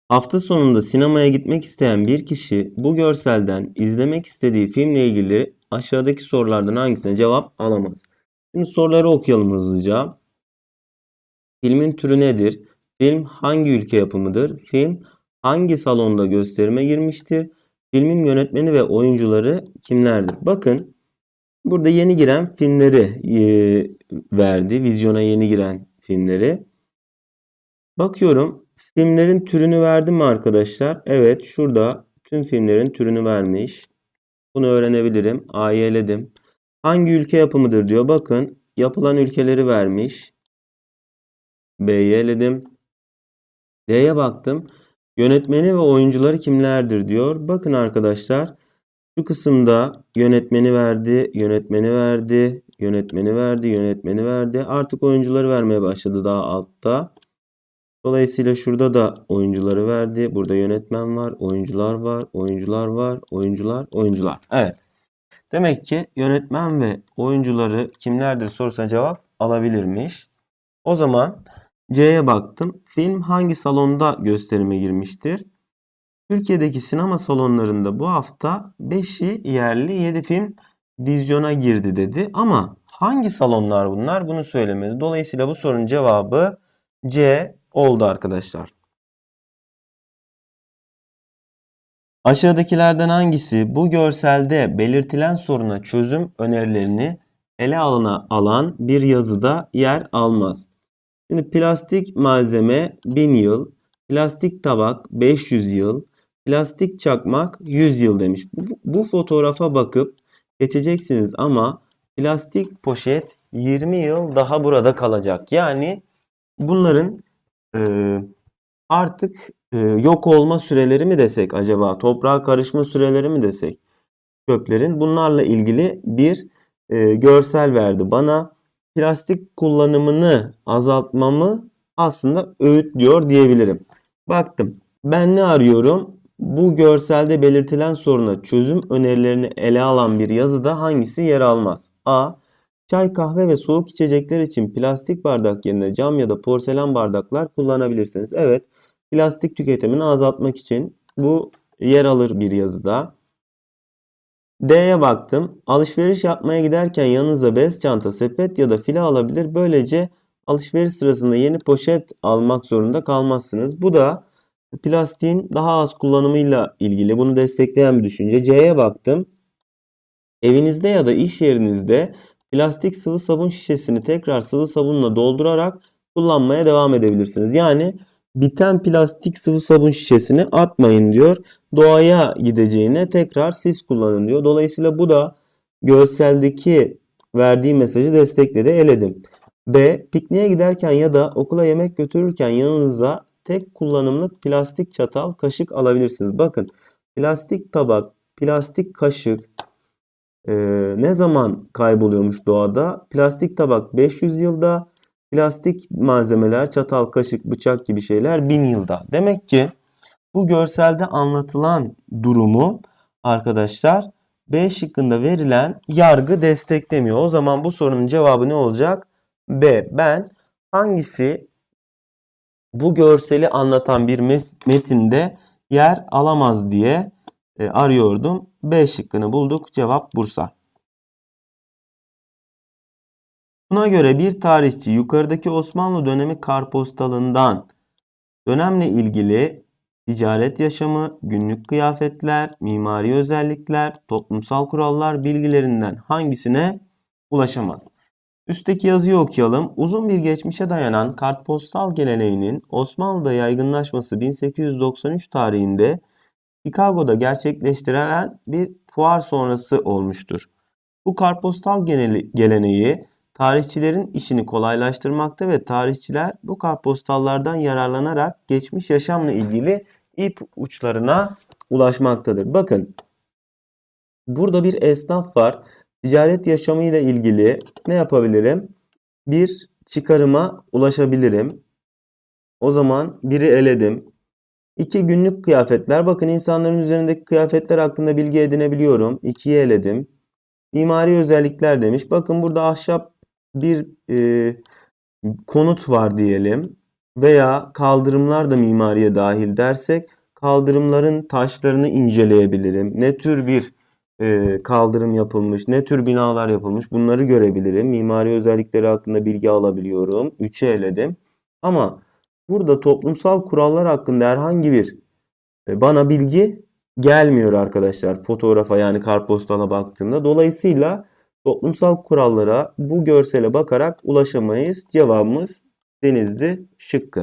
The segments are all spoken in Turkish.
Hafta sonunda sinemaya gitmek isteyen bir kişi bu görselden izlemek istediği filmle ilgili aşağıdaki sorulardan hangisine cevap alamaz? Şimdi soruları okuyalım hızlıca. Filmin türü nedir? Film hangi ülke yapımıdır? Film hangi salonda gösterime girmiştir? Filmin yönetmeni ve oyuncuları kimlerdir? Bakın burada yeni giren filmleri verdi. Vizyona yeni giren filmleri. Bakıyorum. Filmlerin türünü verdim mi arkadaşlar? Evet, şurada tüm filmlerin türünü vermiş. Bunu öğrenebilirim. A'yı eledim. Hangi ülke yapımıdır diyor. Bakın, yapılan ülkeleri vermiş. B'yi eledim. D'ye baktım. Yönetmeni ve oyuncuları kimlerdir diyor. Bakın arkadaşlar, şu kısımda yönetmeni verdi, yönetmeni verdi, yönetmeni verdi, yönetmeni verdi. Artık oyuncuları vermeye başladı daha altta. Dolayısıyla şurada da oyuncuları verdi. Burada yönetmen var, oyuncular var, oyuncular var, oyuncular. Evet. Demek ki yönetmen ve oyuncuları kimlerdir sorusuna cevap alabilirmiş. O zaman C'ye baktım. Film hangi salonda gösterime girmiştir? Türkiye'deki sinema salonlarında bu hafta 5'i yerli 7 film vizyona girdi dedi. Ama hangi salonlar bunlar? Bunu söylemedi. Dolayısıyla bu sorunun cevabı C oldu arkadaşlar. Aşağıdakilerden hangisi bu görselde belirtilen soruna çözüm önerilerini ele alan bir yazıda yer almaz? Şimdi plastik malzeme 1000 yıl, plastik tabak 500 yıl, plastik çakmak 100 yıl demiş. Bu fotoğrafa bakıp geçeceksiniz ama plastik poşet 20 yıl daha burada kalacak. Yani bunların artık yok olma süreleri mi desek acaba? Toprağa karışma süreleri mi desek? Çöplerin bunlarla ilgili bir görsel verdi bana. Plastik kullanımını azaltmamı aslında öğütlüyor diyebilirim. Baktım. Ben ne arıyorum? Bu görselde belirtilen soruna çözüm önerilerini ele alan bir yazıda hangisi yer almaz? A. Çay, kahve ve soğuk içecekler için plastik bardak yerine cam ya da porselen bardaklar kullanabilirsiniz. Evet, plastik tüketimini azaltmak için bu yer alır bir yazıda. D'ye baktım. Alışveriş yapmaya giderken yanınıza bez çanta, sepet ya da file alabilir. Böylece alışveriş sırasında yeni poşet almak zorunda kalmazsınız. Bu da plastiğin daha az kullanımıyla ilgili. Bunu destekleyen bir düşünce. C'ye baktım. Evinizde ya da iş yerinizde plastik sıvı sabun şişesini tekrar sıvı sabunla doldurarak kullanmaya devam edebilirsiniz. Yani biten plastik sıvı sabun şişesini atmayın diyor. Doğaya gideceğine tekrar siz kullanın diyor. Dolayısıyla bu da görseldeki verdiği mesajı destekledi. Eledim. B. Pikniğe giderken ya da okula yemek götürürken yanınıza tek kullanımlık plastik çatal, kaşık alabilirsiniz. Bakın, plastik tabak, plastik kaşık ne zaman kayboluyormuş doğada? Plastik tabak 500 yılda, plastik malzemeler, çatal, kaşık, bıçak gibi şeyler 1000 yılda. Demek ki bu görselde anlatılan durumu arkadaşlar B şıkkında verilen yargı desteklemiyor. O zaman bu sorunun cevabı ne olacak? B. Ben hangisi bu görseli anlatan bir metinde yer alamaz diye arıyordum. B şıkkını bulduk. Cevap Bursa. Buna göre bir tarihçi yukarıdaki Osmanlı dönemi kartpostalından dönemle ilgili ticaret yaşamı, günlük kıyafetler, mimari özellikler, toplumsal kurallar bilgilerinden hangisine ulaşamaz? Üstteki yazıyı okuyalım. Uzun bir geçmişe dayanan kartpostal geleneğinin Osmanlı'da yaygınlaşması 1893 tarihinde Chicago'da gerçekleştirilen bir fuar sonrası olmuştur. Bu kartpostal geleneği tarihçilerin işini kolaylaştırmakta ve tarihçiler bu kartpostallardan yararlanarak geçmiş yaşamla ilgili ipuçlarına ulaşmaktadır. Bakın, burada bir esnaf var. Ticaret yaşamıyla ilgili ne yapabilirim? Bir çıkarıma ulaşabilirim. O zaman biri eledim. 2 günlük kıyafetler. Bakın, insanların üzerindeki kıyafetler hakkında bilgi edinebiliyorum. 2'yi eledim. Mimari özellikler demiş. Bakın, burada ahşap bir konut var diyelim. veya kaldırımlar da mimariye dahil dersek kaldırımların taşlarını inceleyebilirim. Ne tür bir kaldırım yapılmış, ne tür binalar yapılmış bunları görebilirim. Mimari özellikleri hakkında bilgi alabiliyorum. 3'ü eledim. Ama burada toplumsal kurallar hakkında herhangi bir bana bilgi gelmiyor arkadaşlar fotoğrafa yani kartpostala baktığımda. Dolayısıyla toplumsal kurallara bu görsele bakarak ulaşamayız. Cevabımız Denizli şıkkı.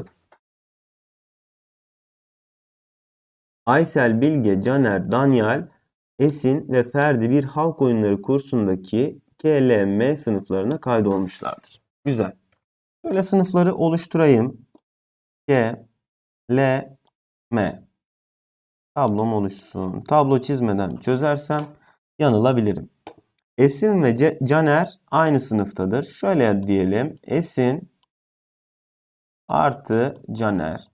Aysel, Bilge, Caner, Daniel, Esin ve Ferdi bir halk oyunları kursundaki KLM sınıflarına kaydolmuşlardır. Güzel. Böyle sınıfları oluşturayım. K, L, M. Tablom oluşsun. Tablo çizmeden çözersem yanılabilirim. Esin ve Caner aynı sınıftadır. Şöyle diyelim. Esin artı Caner.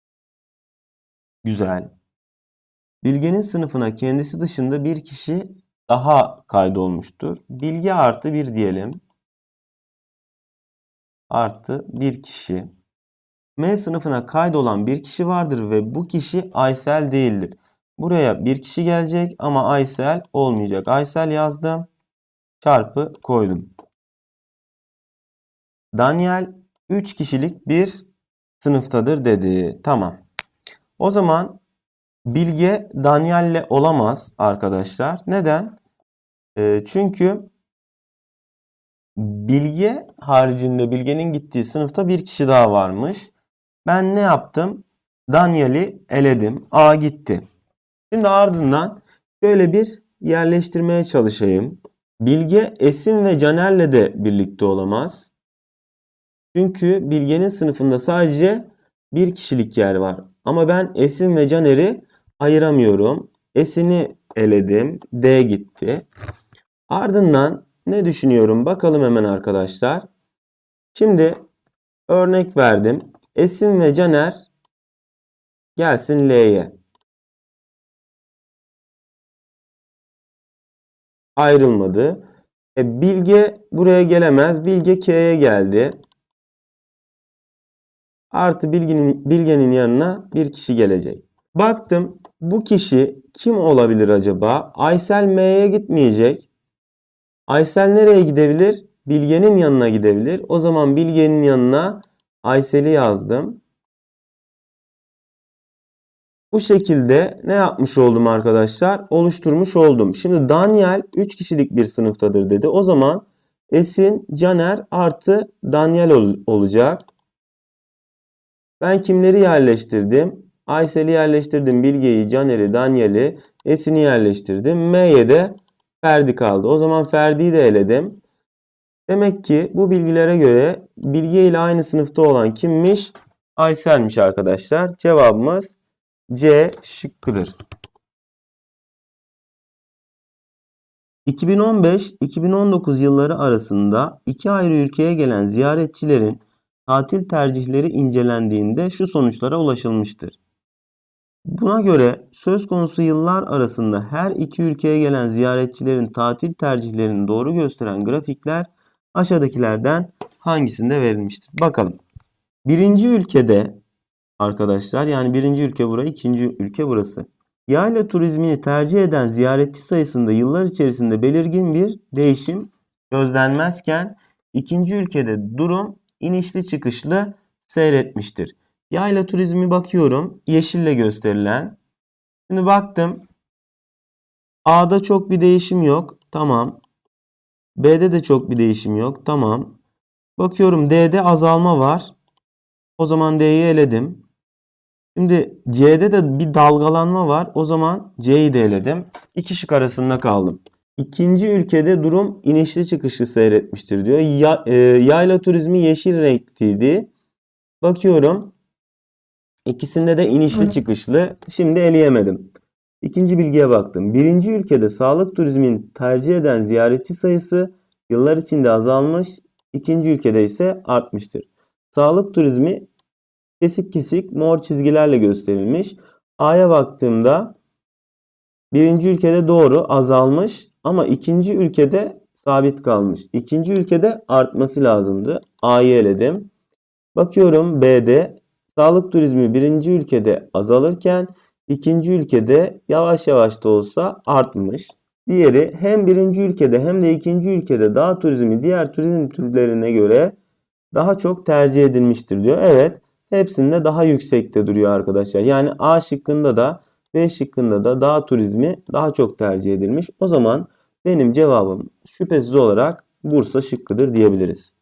Güzel. Bilge'nin sınıfına kendisi dışında bir kişi daha kaydolmuştur. Bilge artı bir diyelim. Artı bir kişi. M sınıfına kaydolan bir kişi vardır ve bu kişi Aysel değildir. Buraya bir kişi gelecek ama Aysel olmayacak. Aysel yazdım. Çarpı koydum. Daniel 3 kişilik bir sınıftadır dedi. Tamam. O zaman Bilge Daniel'le olamaz arkadaşlar. Neden? Çünkü Bilge haricinde Bilge'nin gittiği sınıfta bir kişi daha varmış. Ben ne yaptım? Daniel'i eledim. A gitti. Şimdi ardından şöyle bir yerleştirmeye çalışayım. Bilge Esin ve Caner'le de birlikte olamaz. Çünkü Bilge'nin sınıfında sadece bir kişilik yer var. Ama ben Esin ve Caner'i ayıramıyorum. Esin'i eledim. D gitti. Ardından ne düşünüyorum? Bakalım hemen arkadaşlar. Şimdi örnek verdim. Esin ve Caner gelsin L'ye. Ayrılmadı. Bilge buraya gelemez. Bilge K'ye geldi. Artı Bilge'nin yanına bir kişi gelecek. Baktım bu kişi kim olabilir acaba? Aysel M'ye gitmeyecek. Aysel nereye gidebilir? Bilge'nin yanına gidebilir. O zaman Bilge'nin yanına Aysel'i yazdım. Bu şekilde ne yapmış oldum arkadaşlar? Oluşturmuş oldum. Şimdi Daniel 3 kişilik bir sınıftadır dedi. O zaman Esin, Caner artı Daniel olacak. Ben kimleri yerleştirdim? Aysel'i yerleştirdim. Bilge'yi, Caner'i, Daniel'i, Esin'i yerleştirdim. M'ye de Ferdi kaldı. O zaman Ferdi'yi de eledim. Demek ki bu bilgilere göre Bilge ile aynı sınıfta olan kimmiş? Aysel'miş arkadaşlar. Cevabımız C şıkkıdır. 2015-2019 yılları arasında iki ayrı ülkeye gelen ziyaretçilerin tatil tercihleri incelendiğinde şu sonuçlara ulaşılmıştır. Buna göre söz konusu yıllar arasında her iki ülkeye gelen ziyaretçilerin tatil tercihlerini doğru gösteren grafikler aşağıdakilerden hangisinde verilmiştir? Bakalım. Birinci ülkede arkadaşlar yani birinci ülke burası, ikinci ülke burası. Yayla turizmini tercih eden ziyaretçi sayısında yıllar içerisinde belirgin bir değişim gözlenmezken ikinci ülkede durum inişli çıkışlı seyretmiştir. Yayla turizmi bakıyorum yeşille gösterilen. Şimdi baktım A'da çok bir değişim yok. Tamam. B'de de çok bir değişim yok. Tamam. Bakıyorum D'de azalma var. O zaman D'yi eledim. Şimdi C'de de bir dalgalanma var. O zaman C'yi de eledim. İki şık arasında kaldım. İkinci ülkede durum inişli çıkışlı seyretmiştir diyor. Yayla turizmi yeşil renkteydi. Bakıyorum. İkisinde de inişli çıkışlı. Şimdi eleyemedim. İkinci bilgiye baktım. Birinci ülkede sağlık turizmini tercih eden ziyaretçi sayısı yıllar içinde azalmış. İkinci ülkede ise artmıştır. Sağlık turizmi kesik kesik mor çizgilerle gösterilmiş. A'ya baktığımda birinci ülkede doğru azalmış ama ikinci ülkede sabit kalmış. İkinci ülkede artması lazımdı. A'yı eledim. Bakıyorum B'de Sağlık turizmi birinci ülkede azalırken ikinci ülkede yavaş yavaş da olsa artmış. Diğeri hem birinci ülkede hem de ikinci ülkede dağ turizmi diğer turizm türlerine göre daha çok tercih edilmiştir diyor. Evet, hepsinde daha yüksekte duruyor arkadaşlar. Yani A şıkkında da B şıkkında da dağ turizmi daha çok tercih edilmiş. O zaman benim cevabım şüphesiz olarak Bursa şıkkıdır diyebiliriz.